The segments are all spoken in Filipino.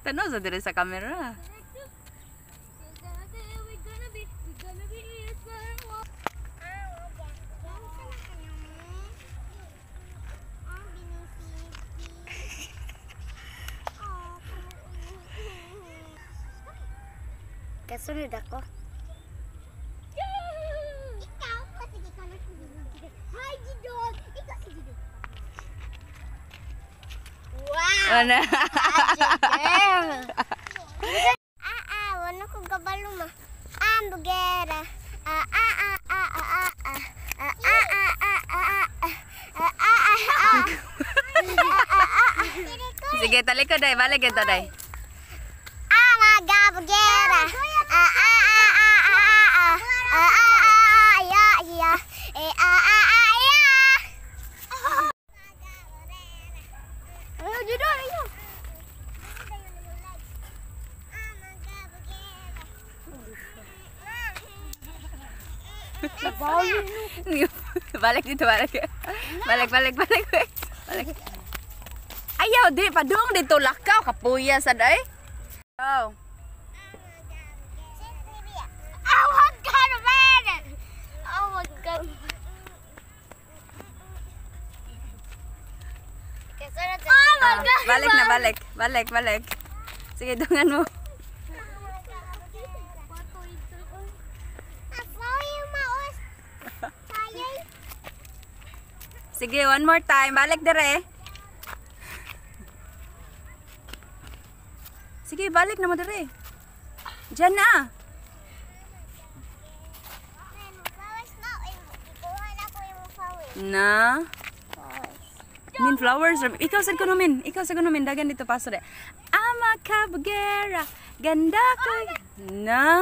Tanaw sa dire sa camera. Kasunod ako. Ikaw, kasi ikaw na sige. Hi, Gidon! Ikaw si Gidon. Wow! Ano? Wala ko gabalo ma. Bugera. Sige, talikod day, balik ito day. Bugera. Balik dito, balik. Balik. Ayaw, di padung dito lakaw kapuya sa day. Oh. Oh my God, man! Oh my God. Oh my God. Balik na, balik. Sige, dungan mo. Sige, one more time. Balik dire. Sige, balik na mo dire. Diyan na. Na. Min flowers. Ikaw sa kuno min. Dagan dito paso de. Ama kabugera. Ganda ko. Na.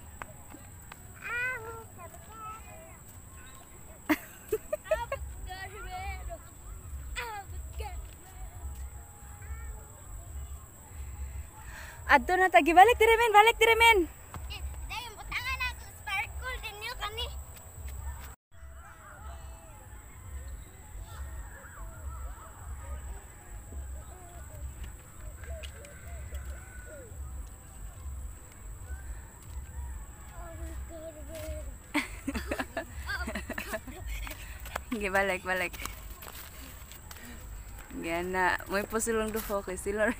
Adto na tagi. Balik dire men. Dayon butangan ako sparkle din niyo kani. Sige, balik. Gana, may pasulong dufo kay sila.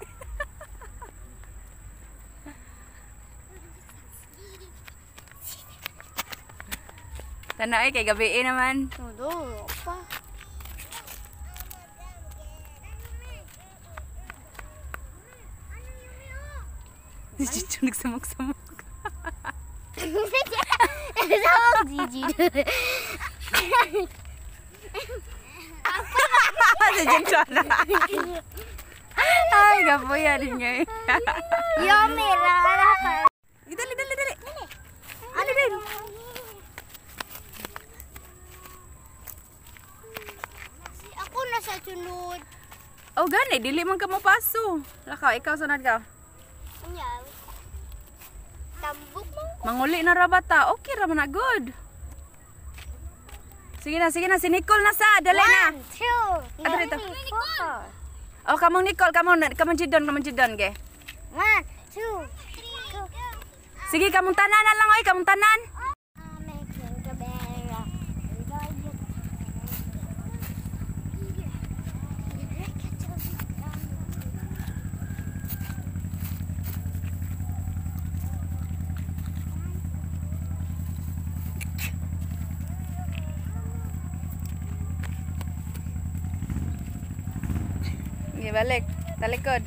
Tanay kay gabi naman. Tudo pa. Chichu nagsamok-samok. Samok Gigi. Si Jenchona. Ay, gapuya din niya. Yummy rara. Dali. Ano din? Ako na sa sunod. Oh, gani, dili man ka mapaso. Lakaw, ikaw sunod ka. Anyal. Tambok mo. Manguli na ra bata. Okay ra man na good. Sige na, si Nicole na sa. Dali na. 1, 2, Ano dito? 4. Oh, kamong Nicole, kamong jidon ge. 1, 2, 3. Sige, kamong tanan na lang, oy, kamong tanan. Sige, balik. Talikod.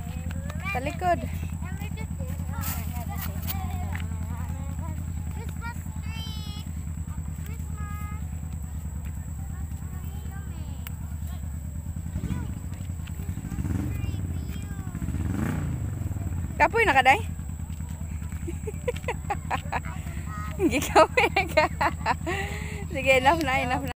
Christmas tree. Kapoy na ka, day? Gikapoy na ka. Sige, enough na.